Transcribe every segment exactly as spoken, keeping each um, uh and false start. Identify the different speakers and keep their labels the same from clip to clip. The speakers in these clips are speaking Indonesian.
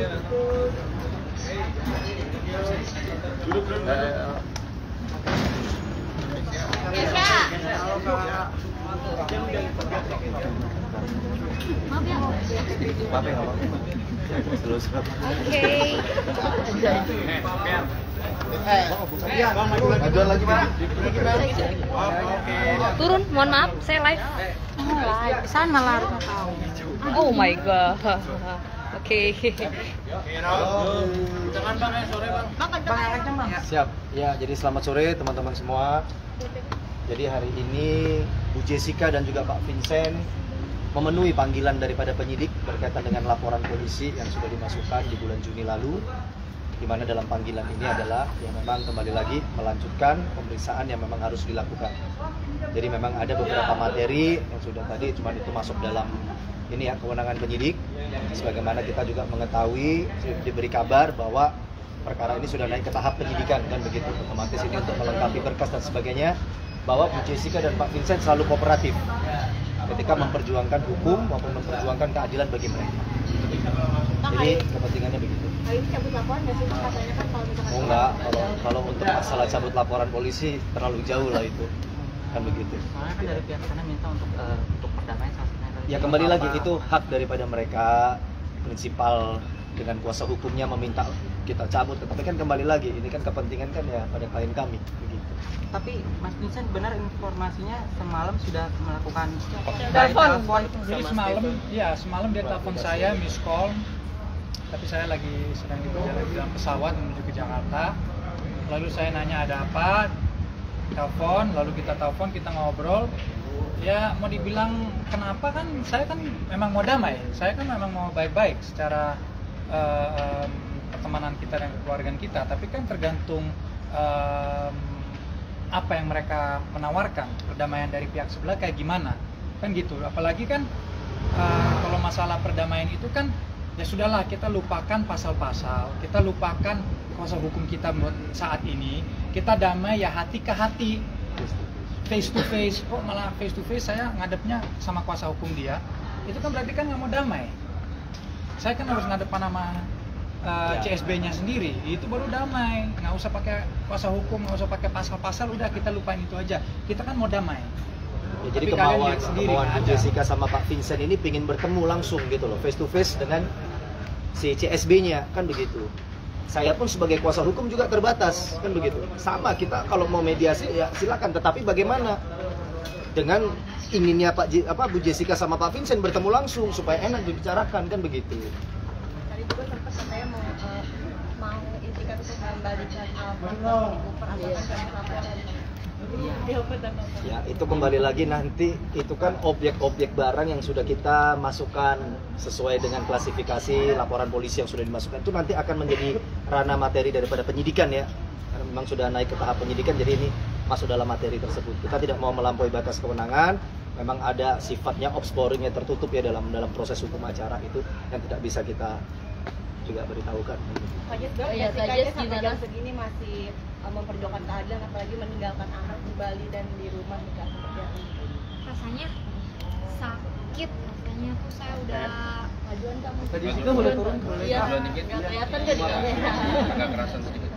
Speaker 1: Maaf ya.
Speaker 2: Maaf ya, Oke. Majuan lagi, Pak.
Speaker 1: Turun, mohon maaf, saya live.
Speaker 3: Oh, live. Sana lah harusnya tahu.
Speaker 1: Oh my god. Oke.
Speaker 4: Jangan Bang, ya sore Bang.
Speaker 2: Siap. Ya, jadi selamat sore teman-teman semua. Jadi hari ini Bu Jessica dan juga Pak Vincent memenuhi panggilan daripada penyidik berkaitan dengan laporan polisi yang sudah dimasukkan di bulan Juni lalu, di mana dalam panggilan ini adalah yang memang kembali lagi melanjutkan pemeriksaan yang memang harus dilakukan. Jadi memang ada beberapa materi yang sudah tadi cuma itu masuk dalam ini ya kewenangan penyidik. Sebagaimana kita juga mengetahui diberi kabar bahwa perkara ini sudah naik ke tahap penyidikan kan begitu, otomatis ini untuk melengkapi berkas dan sebagainya, bahwa Bu Jessica dan Pak Vincent selalu kooperatif ketika memperjuangkan hukum maupun memperjuangkan keadilan bagi mereka. Jadi kepentingannya begitu.
Speaker 3: Hari ini cabut laporan nggak sih? Katanya kan kalau misalkan...
Speaker 2: Oh enggak, kalau, kalau untuk masalah cabut laporan polisi terlalu jauh lah itu. Kan begitu.
Speaker 5: Soalnya kan dari pihak sana minta untuk uh, untuk perdamaian salah satunya.
Speaker 2: Ya kembali lagi itu hak daripada mereka, prinsipal dengan kuasa hukumnya meminta kita cabut, tetapi kan kembali lagi ini kan kepentingan kan ya pada klien kami begitu.
Speaker 5: Tapi Mas Vincent benar informasinya semalam sudah melakukan
Speaker 3: Telepon.
Speaker 4: Jadi semalam, ya semalam dia telepon saya, miss call. Tapi saya lagi sedang di perjalanan dalam pesawat menuju ke Jakarta. Lalu saya nanya ada apa, telepon, lalu kita telepon, kita ngobrol. Ya mau dibilang kenapa kan, saya kan memang mau damai, saya kan memang mau baik-baik secara uh, um, pertemanan kita dan keluarga kita. Tapi kan tergantung um, apa yang mereka menawarkan, perdamaian dari pihak sebelah kayak gimana, kan gitu. Apalagi kan uh, kalau masalah perdamaian itu kan ya sudahlah, kita lupakan pasal-pasal, kita lupakan kuasa hukum kita saat ini, kita damai ya hati ke hati, face to face. Kok malah face to face saya ngadepnya sama kuasa hukum dia, itu kan berarti kan nggak mau damai. Saya kan harus ngadepan sama uh, C S B-nya sendiri, itu baru damai. Nggak usah pakai kuasa hukum, nggak usah pakai pasal-pasal, udah kita lupain itu aja. Kita kan mau damai.
Speaker 2: Ya, jadi
Speaker 4: Tapi
Speaker 2: kemauan,
Speaker 4: sendiri,
Speaker 2: kemauan Bu
Speaker 4: ada.
Speaker 2: Jessica sama Pak Vincent ini ingin bertemu langsung gitu loh, face to face dengan si C S B-nya kan begitu. Saya pun sebagai kuasa hukum juga terbatas kan begitu. Sama kita kalau mau mediasi ya silakan, tetapi bagaimana dengan inginnya Pak J, apa Bu Jessica sama Pak Vincent bertemu langsung supaya enak dibicarakan kan begitu.
Speaker 3: Tadi juga sempat katanya mau uh, mau intikan untuk mengembalikan uh,
Speaker 2: Ya itu kembali lagi nanti itu kan objek-objek barang yang sudah kita masukkan sesuai dengan klasifikasi laporan polisi yang sudah dimasukkan itu nanti akan menjadi ranah materi daripada penyidikan ya, karena memang sudah naik ke tahap penyidikan, jadi ini masuk dalam materi tersebut. Kita tidak mau melampaui batas kewenangan, memang ada sifatnya obscuring yang tertutup ya dalam dalam proses hukum acara itu yang tidak bisa kita juga beritahukan.
Speaker 3: Ya, saja sampai jam segini masih uh, memperjuangkan keadilan, apalagi meninggalkan anak di Bali dan di rumah juga seperti apa?
Speaker 1: Rasanya sakit, rasanya tuh saya udah
Speaker 3: Majuan kamu.
Speaker 5: Tadi juga boleh turun, boleh.
Speaker 3: Iya, nggak kelihatan nggak di kamera.
Speaker 4: Agak kerasan sedikit.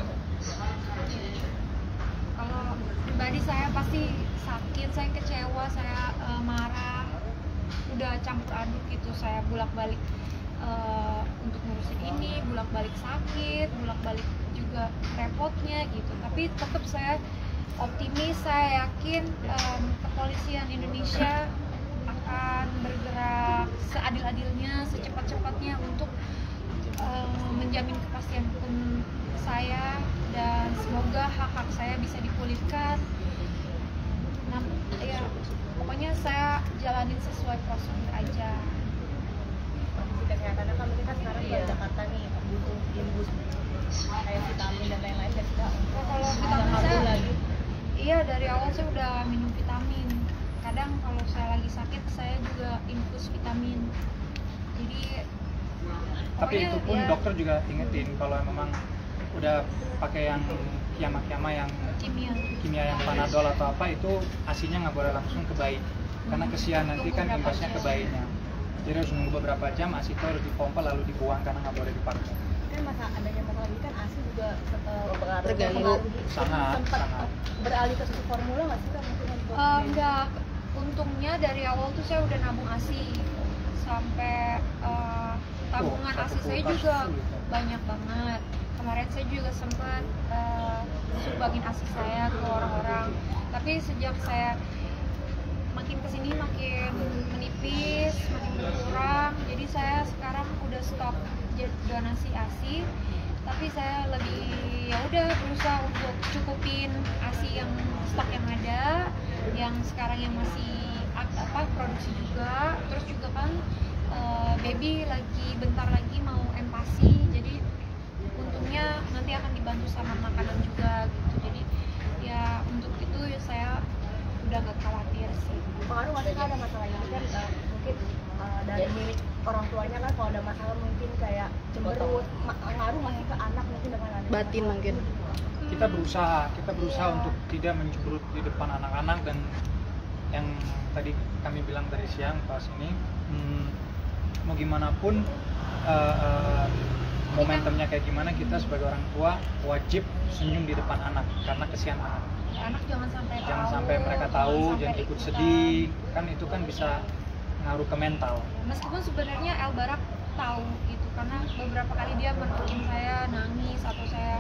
Speaker 1: kalau pribadi saya pasti sakit, saya kecewa, saya uh, marah, udah campur aduk gitu, saya bolak-balik uh, untuk ngurusin ini, bolak-balik sakit, bolak-balik juga repotnya gitu. Tapi tetap saya optimis, saya yakin um, kepolisian Indonesia akan bergerak seadil-adilnya, secepat-cepatnya untuk um, menjamin kepastian hukum saya, dan semoga hak-hak saya bisa dipulihkan. Nah, ya pokoknya saya jalanin sesuai prosedur aja.
Speaker 3: Kondisi kesehatannya kalau kita sekarang di Jakarta nih butuh imbus kayak vitamin dan lain-lain, dan sudah
Speaker 1: Oh, kalau vitamin saya lagi. Iya, dari awal saya udah minum vitamin. Kadang kalau saya lagi sakit saya juga infus vitamin. Jadi
Speaker 4: Tapi itu pun
Speaker 1: ya,
Speaker 4: dokter juga ingetin kalau memang udah pakai yang kiama-kiama yang
Speaker 1: kimia.
Speaker 4: kimia yang panadol atau apa, itu asinya nggak boleh langsung ke bayi, karena kesian nanti kan imbasnya ke bayinya. Jadi harus nunggu beberapa jam, asi itu harus dipompa lalu dibuang karena nggak boleh dipakai.
Speaker 3: kan masa adanya masalah ini kan ASI juga uh,
Speaker 6: Terganggu.
Speaker 3: mempengaruhi.
Speaker 4: Sangat,
Speaker 3: Sempat
Speaker 4: sangat.
Speaker 3: beralih ke susu formula nggak sih Kak mungkin untuk
Speaker 1: Eh, enggak, untungnya dari awal tuh saya udah nabung ASI sampai eh, tabungan
Speaker 4: Oh,
Speaker 1: ASI
Speaker 4: satu
Speaker 1: saya
Speaker 4: kulkas
Speaker 1: juga
Speaker 4: full gitu.
Speaker 1: banyak banget. Kemarin saya juga sempat eh, sumbangin ASI saya ke orang-orang, tapi sejak saya makin kesini makin menipis, makin berkurang, jadi saya sekarang udah stop j- donasi ASI. Tapi saya lebih ya udah berusaha untuk cukupin ASI yang stok yang ada, yang sekarang yang masih ak- apa produksi juga. Terus juga kan eh, baby lagi bentar lagi mau empasi, jadi untungnya nanti akan dibantu sama makanan juga gitu. Jadi ya untuk itu ya saya udah nggak khawatir sih.
Speaker 3: pengaruh nggak sih Kak ada masalah ini kan uh, mungkin uh, dari orang tuanya kan kalau ada masalah mungkin kayak cemberut, ma- ngaruh masih ke anak mungkin dengan ada
Speaker 6: Batin
Speaker 3: masalah.
Speaker 6: mungkin.
Speaker 4: Kita berusaha, kita berusaha
Speaker 3: Iya.
Speaker 4: untuk tidak mencemberut di depan anak-anak, dan yang tadi kami bilang dari siang pas ini, hmm, mau gimana pun uh, uh, momentumnya kayak gimana, kita sebagai orang tua wajib senyum di depan anak karena kesian anak.
Speaker 1: Ya, anak jangan sampai
Speaker 4: Jangan
Speaker 1: tahu,
Speaker 4: sampai mereka tahu,
Speaker 1: sampai
Speaker 4: jangan ikut
Speaker 1: ikutan.
Speaker 4: sedih, kan itu kan bisa ngaruh ke mental.
Speaker 1: Meskipun sebenarnya El Barak tahu gitu, karena beberapa kali dia merhatiin saya nangis atau saya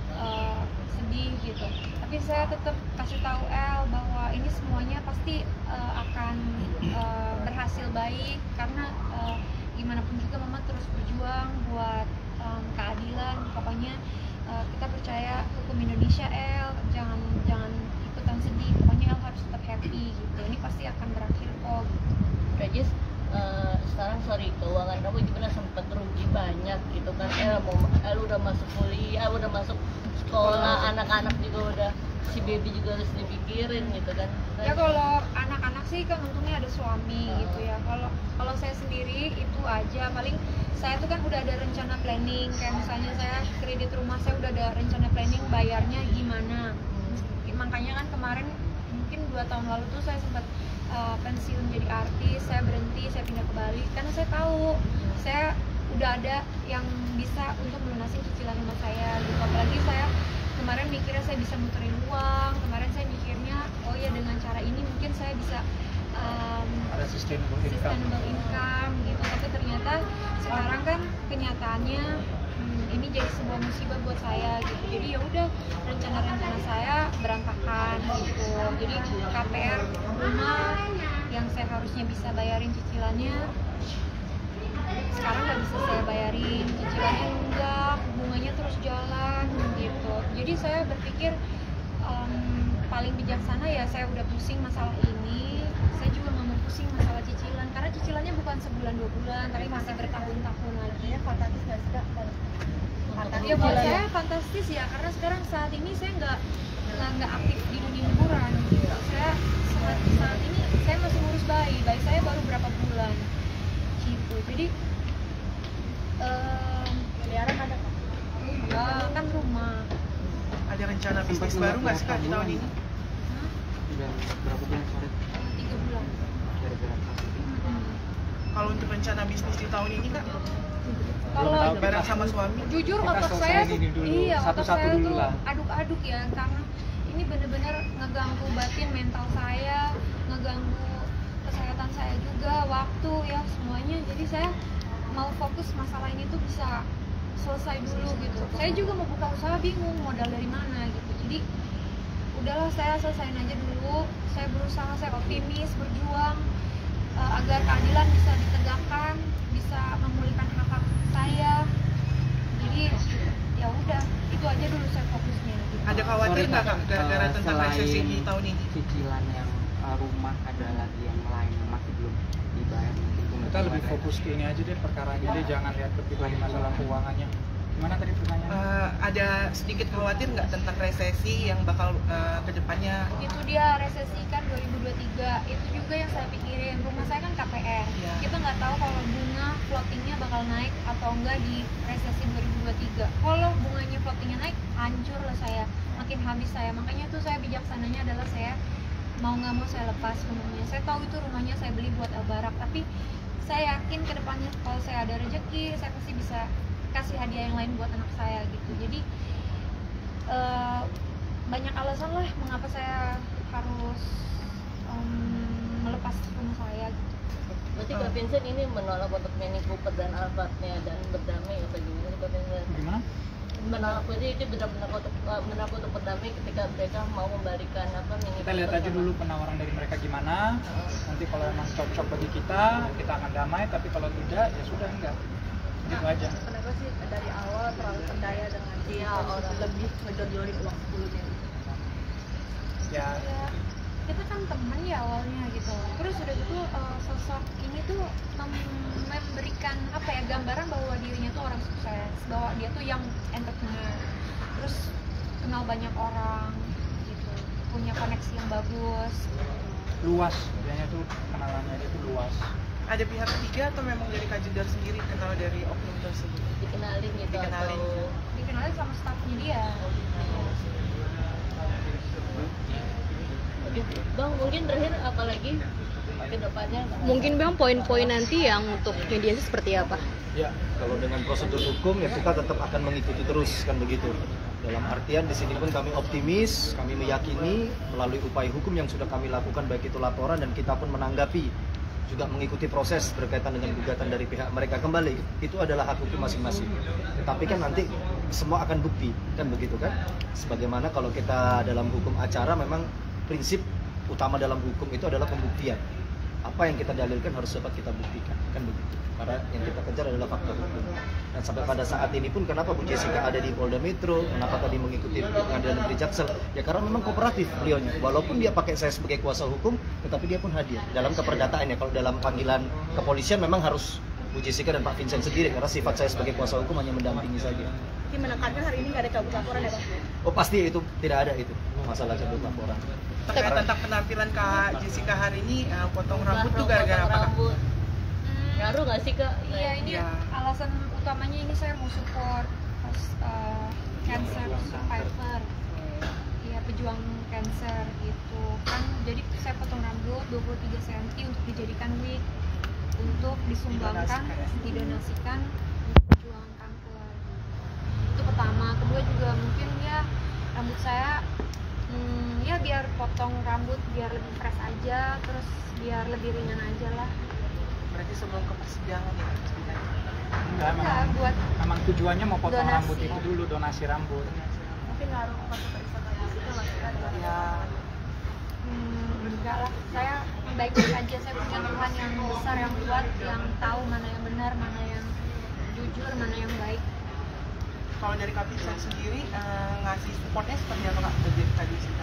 Speaker 1: uh, sedih gitu, tapi saya tetap kasih tahu El bahwa ini semuanya pasti uh, akan uh, berhasil baik, karena uh, gimana pun juga mama terus berjuang buat um, keadilan. Pokoknya uh, kita percaya hukum Indonesia, El, jangan jangan ikutan sedih, pokoknya El harus tetap happy gitu, ini pasti akan berakhir kok.
Speaker 7: Kak Jess, eh, sekarang sorry keuangan kamu gimana, sempat rugi banyak gitu kan? El mau, El udah masuk kuliah, udah masuk sekolah, anak-anak juga udah, si baby juga harus dipikirin gitu kan?
Speaker 1: Ya kalau anak-anak sih kan untungnya ada suami gitu ya. Kalau kalau saya sendiri itu aja, paling saya tuh kan udah ada rencana planning, kayak misalnya saya kredit rumah, saya udah ada rencana planning bayarnya gimana. Makanya kan kemarin mungkin dua tahun lalu tuh saya sempat uh, pensiun jadi artis, saya berhenti, saya pindah ke Bali karena saya tahu saya udah ada yang bisa untuk melunasi cicilan rumah saya gitu. Apalagi saya kemarin mikirnya saya bisa muterin uang, kemarin saya mikirnya oh ya dengan cara ini mungkin saya bisa um,
Speaker 4: Ada sustainable income.
Speaker 1: sustainable income gitu, tapi ternyata sekarang kan kenyataannya hmm, ini jadi sebuah musibah buat saya gitu. Jadi ya udah rencana-rencana saya berantakan gitu. Jadi K P R rumah yang saya harusnya bisa bayarin cicilannya sekarang nggak bisa saya bayarin, cicilannya enggak, bunganya terus jalan gitu. Jadi saya berpikir um, paling bijaksana ya saya udah pusing masalah ini, saya juga nggak mau pusing masalah cicilan karena cicilannya bukan sebulan dua bulan tapi masih bertahun-tahun lagi.
Speaker 3: ya fantastis nggak sih Kak?
Speaker 1: Ya buat saya fantastis ya, karena sekarang saat ini saya nggak nggak nggak aktif di dunia hiburan gitu. Saya saat, saat ini saya masih ngurus bayi, bayi saya baru berapa bulan gitu. Jadi um,
Speaker 3: Miliaran ada Kak?
Speaker 1: ya kan rumah.
Speaker 8: Ada rencana bisnis baru nggak sih Kak di tahun ini?
Speaker 1: Hah?
Speaker 5: Dan berapa bulan sorry
Speaker 1: Eh, tiga bulan.
Speaker 5: gara-gara kasus ini?
Speaker 1: Mm-mm.
Speaker 8: Kalau untuk rencana bisnis di tahun ini Kak,
Speaker 1: Kalau
Speaker 4: tahu.
Speaker 8: bareng sama suami?
Speaker 1: jujur
Speaker 4: Kita
Speaker 1: otak
Speaker 4: selesai
Speaker 1: saya
Speaker 4: ini
Speaker 1: tuh
Speaker 4: dulu,
Speaker 1: iya otak
Speaker 4: satu-satu
Speaker 1: saya
Speaker 4: dulu
Speaker 1: tuh
Speaker 4: lah.
Speaker 1: aduk-aduk ya, karena ini bener-bener ngeganggu batin mental saya, ngeganggu kesehatan saya juga, waktu ya semuanya. Jadi saya mau fokus masalah ini tuh bisa selesai dulu gitu. Saya juga mau buka usaha bingung modal dari mana gitu. Jadi udahlah saya selesaiin aja dulu. Saya berusaha, saya optimis, berjuang uh, agar keadilan bisa ditegakkan, bisa memulihkan hak-hak saya. Jadi ya udah, itu aja dulu saya fokusnya gitu.
Speaker 8: Ada khawatir
Speaker 5: Sorry,
Speaker 8: nggak Kak
Speaker 5: Kak,
Speaker 8: gara-gara
Speaker 5: eh,
Speaker 8: tentang
Speaker 5: selain
Speaker 8: resesi di tahun ini?
Speaker 5: cicilan yang uh, rumah, ada lagi yang lain yang masih belum dibayar mungkin bunga
Speaker 4: Kita lebih
Speaker 5: keluarga.
Speaker 4: fokus ke ini aja deh, perkara ini deh, jangan lihat lebih lagi masalah keuangannya. Gimana tadi pertanyaannya?
Speaker 8: Eh, ada sedikit khawatir nggak tentang resesi yang bakal eh, kedepannya?
Speaker 1: Itu dia resesi kan dua ribu dua puluh tiga, itu juga yang saya pikirin. Rumah saya kan K P R,
Speaker 8: Iya.
Speaker 1: kita nggak tahu kalau bunga floatingnya bakal naik atau enggak di resesi dua ribu dua puluh tiga. Kalau bunganya floatingnya naik, hancur lah saya, makin habis saya. Makanya tuh saya bijaksananya adalah saya mau nggak mau saya lepas rumahnya. Saya tahu itu rumahnya saya beli buat El Barak, tapi saya yakin kedepannya kalau saya ada rezeki, saya pasti bisa kasih hadiah yang lain buat anak saya gitu. Jadi uh, banyak alasan lah mengapa saya harus um, melepas rumah saya gitu.
Speaker 7: Berarti Kak Vincent ini menolak untuk Mini Cooper dan Alphardnya dan berdamai atau gimana Kak Vincent?
Speaker 4: Gimana?
Speaker 7: Menolak berarti itu benar-benar untuk menolak untuk berdamai ketika mereka mau membalikan apa Mini
Speaker 4: Kita lihat
Speaker 7: Cooper
Speaker 4: aja
Speaker 7: sama-
Speaker 4: dulu penawaran dari mereka gimana. Nanti kalau emang cocok bagi kita, kita akan damai. Tapi kalau tidak, ya sudah enggak. Gitu aja.
Speaker 3: Kenapa sih dari awal terlalu perdaya dengan dia orang lebih ngejor-jorin uang sepuluhnya?
Speaker 4: Ya,
Speaker 1: Ya, kita kan temen ya awalnya gitu. Terus udah gitu uh, sosok ini tuh mem- memberikan apa ya gambaran bahwa dirinya tuh orang sukses, bahwa dia tuh yang entrepreneur, terus kenal banyak orang gitu, punya koneksi yang bagus.
Speaker 4: luas. Biasanya tuh kenalannya dia tuh luas.
Speaker 8: Ada pihak ketiga atau memang dari Kak Jedar sendiri kenal dari oknum tersebut?
Speaker 7: dikenalin gitu
Speaker 8: Dikenalin.
Speaker 7: atau
Speaker 1: Dikenalin sama staffnya dia.
Speaker 7: Oke, Bang, mungkin terakhir apalagi ke depannya?
Speaker 6: Mungkin Bang poin-poin nanti yang untuk mediasi seperti apa?
Speaker 2: Ya, kalau dengan prosedur hukum ya kita tetap akan mengikuti terus kan begitu. Dalam artian di sini pun kami optimis, kami meyakini melalui upaya hukum yang sudah kami lakukan baik itu laporan dan kita pun menanggapi juga mengikuti proses berkaitan dengan gugatan dari pihak mereka kembali. Itu adalah hak hukum masing-masing. Tetapi kan nanti semua akan bukti kan begitu kan? Sebagaimana kalau kita dalam hukum acara memang prinsip utama dalam hukum itu adalah pembuktian. Apa yang kita dalilkan harus dapat kita buktikan kan begitu. Karena yang kita kejar adalah fakta hukum. Dan sampai pada saat ini pun kenapa Bu Jessica ada di Polda Metro, kenapa tadi mengikuti pengadilan negeri Jaksel? Ya karena memang kooperatif beliaunya. Walaupun dia pakai saya sebagai kuasa hukum, tetapi dia pun hadir dalam keperdataan ya. Kalau dalam panggilan kepolisian memang harus Bu Jessica dan Pak Vincent sendiri karena sifat saya sebagai kuasa hukum hanya mendampingi saja.
Speaker 3: Tim menekankan hari ini nggak ada cabut laporan ya Bang?
Speaker 2: Oh pasti itu tidak ada itu masalah cabut laporan.
Speaker 8: Terkait tentang penampilan Kak Jessica hari ini, uh, potong rambut tuh gara-gara
Speaker 7: Potong
Speaker 8: apa? Kak?
Speaker 7: rambut.
Speaker 1: Hmm,
Speaker 7: Ngaruh nggak sih Kak?
Speaker 1: Iya, ini
Speaker 8: Iya.
Speaker 1: alasan utamanya ini saya mau support pas, uh, cancer survivor. Iya, pejuang cancer gitu kan. Jadi saya potong rambut dua puluh tiga sentimeter untuk dijadikan wig untuk disumbangkan, didonasikan untuk pejuang kanker. Itu pertama. Kedua juga mungkin ya rambut saya hmm, ya biar potong rambut biar lebih fresh aja, terus biar lebih ringan aja lah.
Speaker 8: Berarti sebelum ke persidangan ya? persidangan.
Speaker 4: Enggak,
Speaker 1: Ya,
Speaker 4: memang,
Speaker 1: buat
Speaker 4: memang tujuannya mau potong
Speaker 1: donasi.
Speaker 4: rambut itu dulu, donasi rambut.
Speaker 3: Mungkin ngaruh ke periksa Kak Jessica masih kan?
Speaker 8: Ya,
Speaker 1: Hmm, enggak lah, saya baik-baik aja. Saya punya Tuhan yang besar, yang kuat, yang tahu mana yang benar, mana yang jujur, mana yang baik.
Speaker 8: kalau dari Kak Vincent sendiri uh, ngasih supportnya seperti apa Kak dari Kak Jessica?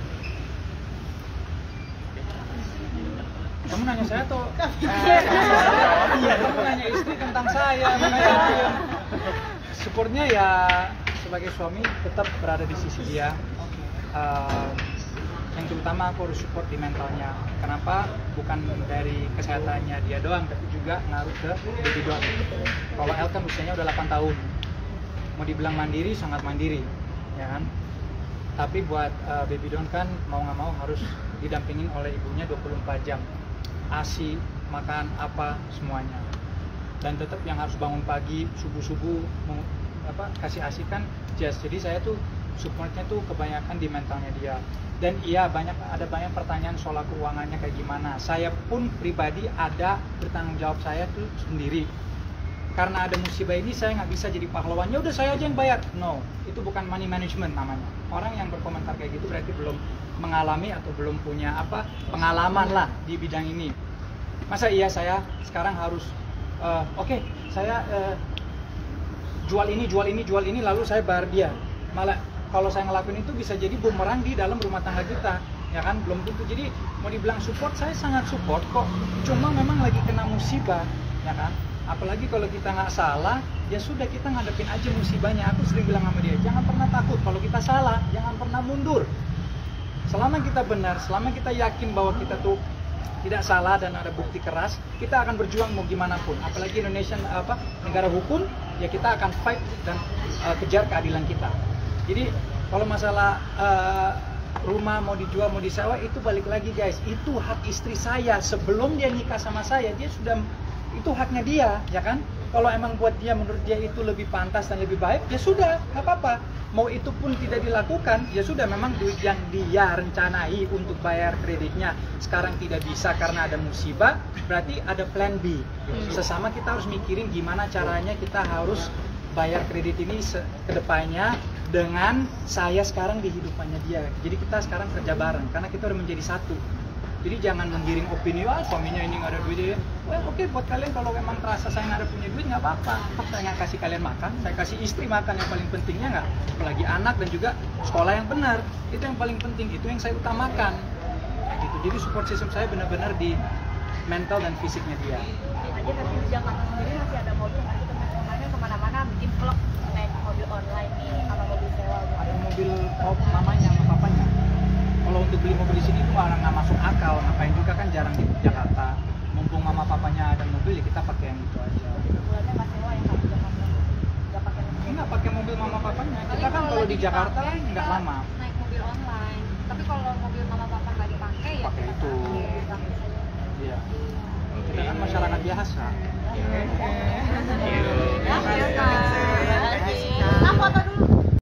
Speaker 4: Kamu nanya saya tuh? Iya, kamu nanya istri tentang saya. Makanya supportnya ya sebagai suami tetap berada di sisi dia. Um, yang terutama aku harus support di mentalnya. Kenapa? Bukan dari kesehatannya dia doang, tapi juga ngaruh ke baby doang. Kalau El kan usianya udah delapan tahun. Mau dibilang mandiri, sangat mandiri, ya kan? Tapi buat uh, baby down kan mau nggak mau harus didampingin oleh ibunya dua puluh empat jam. ASI, makan apa semuanya. Dan tetap yang harus bangun pagi subuh-subuh mau apa kasih ASI kan jazz. Jadi saya tuh supportnya tuh kebanyakan di mentalnya dia. Dan iya banyak ada banyak pertanyaan soal keuangannya kayak gimana. Saya pun pribadi ada bertanggung jawab saya tuh sendiri. Karena ada musibah ini saya nggak bisa jadi pahlawan. Ya udah saya aja yang bayar. No, itu bukan money management namanya. Orang yang berkomentar kayak gitu berarti belum mengalami atau belum punya apa pengalaman lah di bidang ini. Masa iya saya sekarang harus uh, oke okay, saya uh, jual ini jual ini jual ini lalu saya bayar dia. Malah kalau saya ngelakuin itu bisa jadi bumerang di dalam rumah tangga kita, ya kan? Belum tentu. Jadi mau dibilang support, saya sangat support kok. Cuma memang lagi kena musibah, ya kan? Apalagi kalau kita nggak salah, ya sudah kita ngadepin aja musibahnya. Aku sering bilang sama dia, jangan pernah takut. Kalau kita salah, jangan pernah mundur. Selama kita benar, selama kita yakin bahwa kita tuh tidak salah dan ada bukti keras, kita akan berjuang mau gimana pun. Apalagi Indonesia apa negara hukum, ya kita akan fight dan uh, kejar keadilan kita. Jadi kalau masalah uh, rumah mau dijual mau disewa itu balik lagi guys, itu hak istri saya. Sebelum dia nikah sama saya dia sudah itu haknya dia, ya kan? kalau emang buat dia, menurut dia itu lebih pantas dan lebih baik, ya sudah, nggak apa-apa. Mau itu pun tidak dilakukan, ya sudah, memang duit yang dia rencanai untuk bayar kreditnya sekarang tidak bisa karena ada musibah, berarti ada plan B. Sesama kita harus mikirin gimana caranya kita harus bayar kredit ini ke depannya dengan saya sekarang di hidupannya dia. Jadi kita sekarang kerja bareng karena kita udah menjadi satu. Jadi jangan menggiring opini, ah suaminya ini nggak ada duit ya. Well, oke, okay, buat kalian kalau memang terasa saya nggak ada punya duit nggak apa-apa. Saya nggak kasih kalian makan, saya kasih istri makan, yang paling pentingnya nggak, apalagi anak dan juga sekolah yang benar. Itu yang paling penting, itu yang saya utamakan. Gitu. Jadi support system saya benar-benar di mental dan fisiknya dia.
Speaker 3: Aja nanti di Jakarta sendiri masih ada mobil nggak sih teman kemarin kemana-mana bikin vlog naik mobil online nih sama mobil sewa.
Speaker 4: Ada mobil oh, mamanya sama papanya. Kalau untuk beli mobil di sini itu malah nggak masuk akal, ngapain juga kan jarang di Jakarta. Mumpung mama papanya ada mobil, ya kita pakai yang itu aja.
Speaker 3: Bulannya nggak sewa ya kalau di Jakarta? Nggak pakai mobil?
Speaker 4: Nggak pakai mobil mama papanya.
Speaker 1: Paling
Speaker 4: Kita kan kalau di
Speaker 1: lagi
Speaker 4: Jakarta
Speaker 1: dipakai,
Speaker 4: nggak
Speaker 1: kita
Speaker 4: lama.
Speaker 1: naik mobil online. Tapi kalau mobil mama papa nggak dipakai ya
Speaker 4: Pakai
Speaker 1: kita
Speaker 4: itu.
Speaker 1: pakai.
Speaker 4: Iya. Kita kan masyarakat biasa.
Speaker 2: Oke.